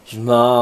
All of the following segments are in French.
Je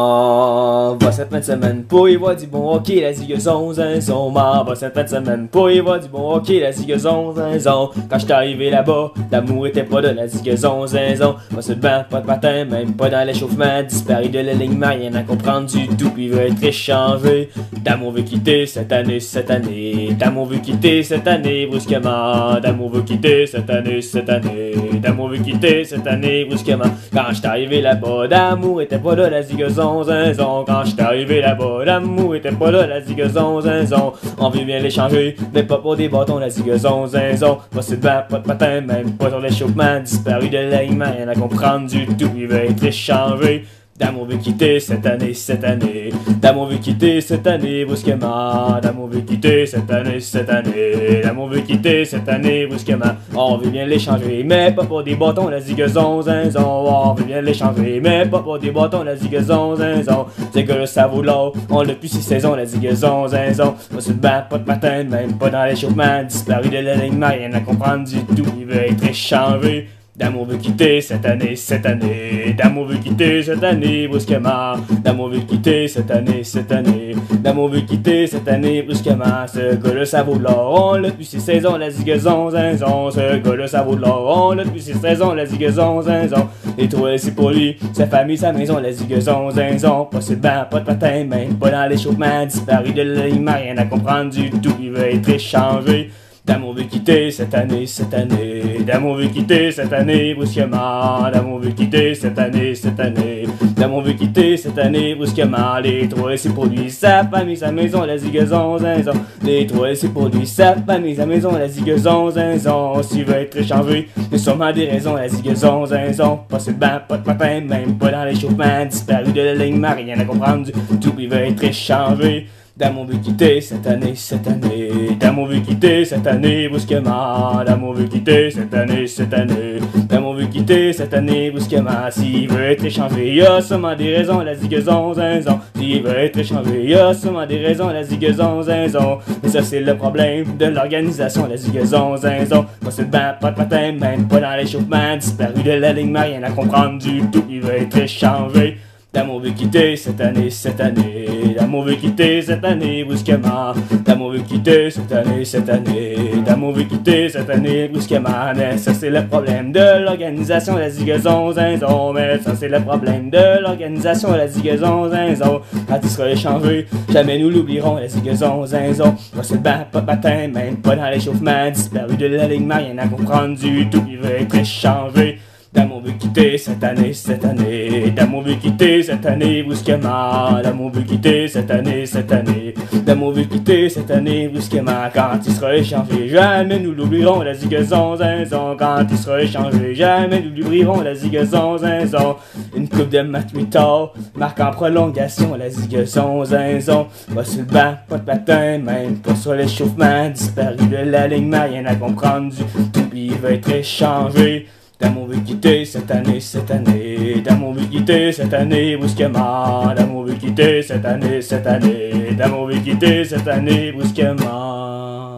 m'en vais cette fin de semaine pour y voir du bon hockey, la zigazon, zinzon. M'en vais cette fin de semaine pour y voir du bon hockey, la zigazon, zinzon. Quand j'étais arrivé là-bas, l'amour était pas de la zigazon, zinzon. Pas sur le banc, pas de patin, même pas dans l'échauffement. Disparu de l'alignement, rien à comprendre du tout, puis veut être échangé. D'amour veut quitter cette année, cette année. D'amour veut quitter cette année brusquement. D'amour veut quitter cette année, cette année. D'amour veut quitter cette année brusquement. Quand j'étais arrivé là-bas, d'amour était pas de la zigazon, zinzon. Quand j'étais arrivé là-bas, l'amour était pas là, la zigazon, zinzon. On veut bien l'échanger, mais pas pour des bâtons, la zigazon, zinzon. Pas sur le banc, pas de patin, même pas sur l'échauffement. Disparu de l'alignement, rien à comprendre du tout, il veut être échangé. D'amour veut quitter cette année, cette année. D'amour veut quitter cette année brusquement. D'amour veut quitter cette année, cette année. D'amour veut quitter cette année brusquement. On veut bien l'échanger, mais pas pour des bâtons, la zigazon, zinzon. On veut bien l'échanger, mais pas pour des bâtons, la zigazon, zinzon. C'est que le cerveau là, on l'a depuis 6 saisons, la zigazon, zinzon. Pas sur le banc, pas de patin, même pas dans l'échauffement. Disparu de l'alignement, rien à comprendre du tout, il veut être échangé. D'amour veut quitter cette année, cette année. D'amour veut quitter cette année brusquement. D'amour veut quitter cette année, cette année. D'amour veut quitter cette année brusquement. Ce gars-là, ça vaut de l'or. On l'a depuis 6 saisons, la zigazon, zinzon. Ce gars-là, ça vaut de l'or. On l'a depuis 6 saisons, la zigazon, zinzon. Les trois, c'est pour lui. Sa famille, sa maison, la zigazon, zinzon. Pas sur le banc, pas de patin, même pas dans l'échauffement. Disparu de l'alignement, rien à comprendre du tout. Il veut être échangé. D'amour veut quitter cette année, cette année. D'amour veut quitter cette année brusquement. D'amour veut quitter cette année, cette année. D'amour veut quitter cette année brusquement. Les trois, c'est pour lui, sa famille, sa maison, la zigazon, zinzon. Les trois, c'est pour lui, sa famille, sa maison, la zigazon, zinzon. S'il veut être échangé, il y a sûrement des raisons, la zigazon, zinzon. Pas sur le banc, pas de patin, même pas dans l'échauffement. Disparu de l'alignement, rien à comprendre du tout, il veut être échangé. D'amour veut quitter cette année, cette année. D'amour veut quitter cette année brusquement. D'amour veut quitter cette année, cette année. D'amour veut quitter cette année brusquement. S'il veut être échangé, il y a sûrement des raisons, la zigazon, zinzon. S'il veut être échangé, il y a sûrement des raisons, la zigazon, zinzon. Et ça, c'est le problème de l'organisation, la zigazon, zinzon. Pas sur le banc, pas de patin, même pas dans l'échauffement. Disparu de l'alignement, rien à comprendre du tout, il veut être échangé. D'amour veut quitter cette année, cette année. D'amour veut quitter cette année brusquement. D'amour veut quitter cette année, cette année. D'amour veut quitter cette année brusquement. Mais ça c'est le problème de l'organisation, la zigazon, zinzon. Mais ça c'est le problème de l'organisation, la zigazon, zinzon. Quand il sera échangé, jamais nous l'oublierons, la zigazon, zinzon. Pas sur le banc, pas de patin, même pas dans l'échauffement. Disparu de l'alignement, rien à comprendre du tout, il veut être échangé. D'amour veut quitter cette année, cette année. D'amour veut quitter cette année brusquement. D'amour veut quitter cette année, cette année. D'amour veut quitter cette année brusquement. Quand il sera échangé, jamais nous l'oublierons, la zigazon, zinzon. Quand il sera échangé, jamais nous l'oublierons, la zigazon, zinzon. Une coupe de match plus tard, marque en prolongation, la zigazon, zinzon. Pas sur le banc, pas de patin, même pas sur l'échauffement. Disparu de l'alignement, rien à comprendre du tout, puis il va être échangé. D'amour veut quitter cette année, cette année. D'amour veut quitter cette année brusquement. D'amour veut quitter cette année, cette année. D'amour veut quitter cette année brusquement.